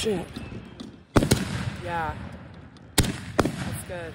shit. Yeah. That's good.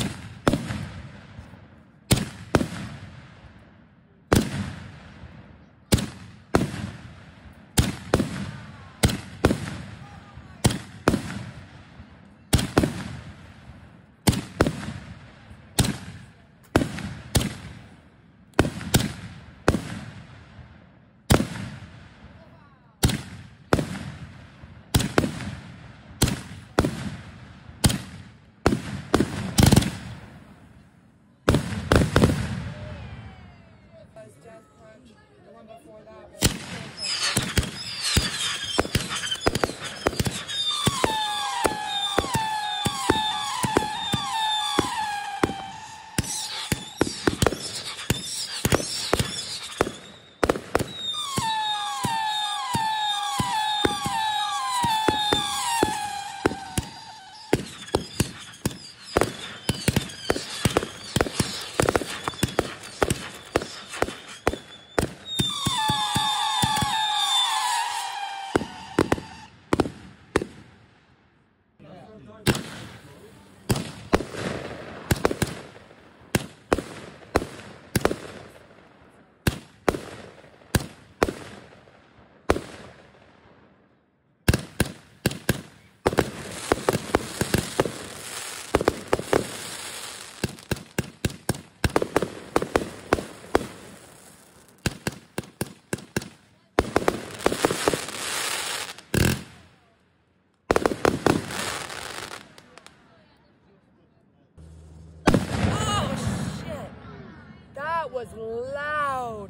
Was loud.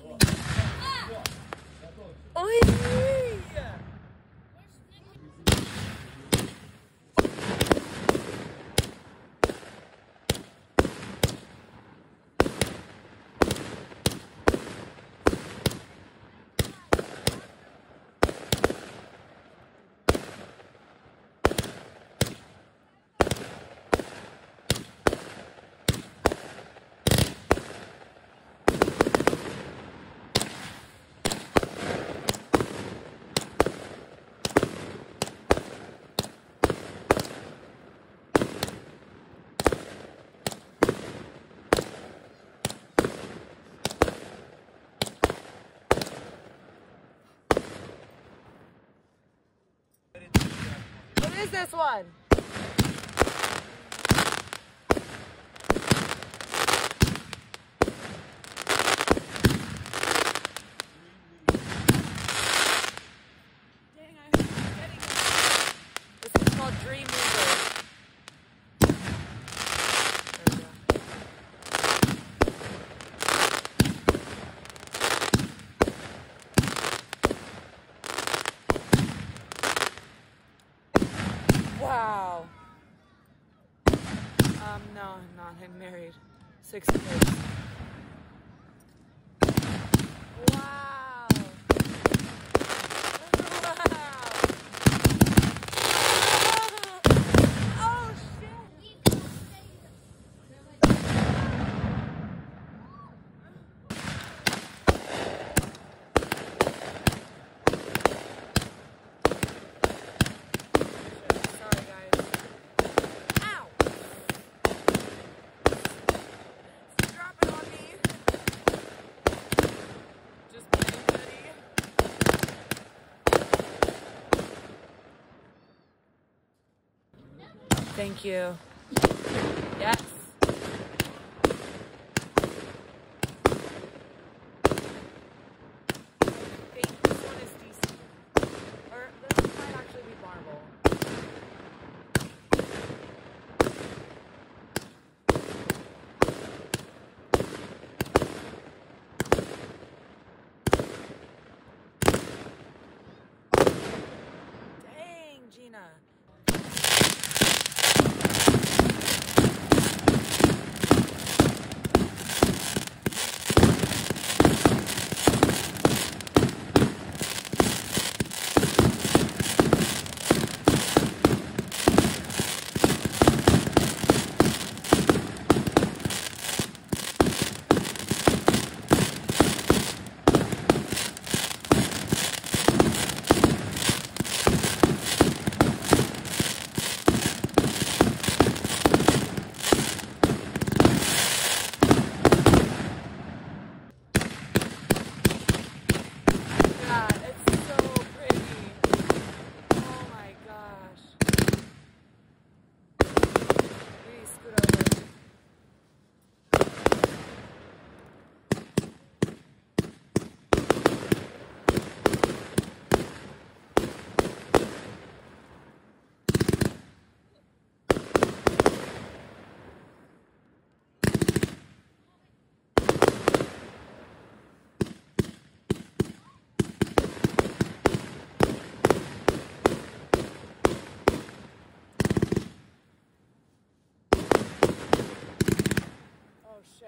Oy! What is this one? Dang, I'm getting it. This is called Dream Mover. There we go. Wow. No, I'm not. I'm married. 6 kids. Wow. Wow. Oh, shit. Sorry, guys. Ow! Drop it on me. Just kidding, buddy. Thank you. Yes. Hey, this one is decent. Or this might actually be Marvel. Dang, Gina.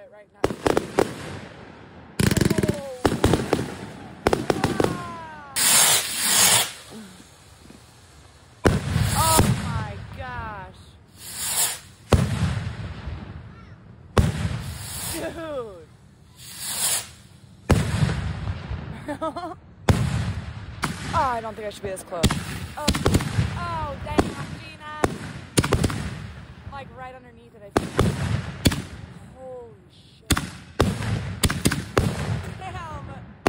shit right now. Oh my gosh. Dude. Oh, I don't think I should be this close. Oh, oh dang, Gina. I'm like right underneath it, I think. Holy shit. Damn.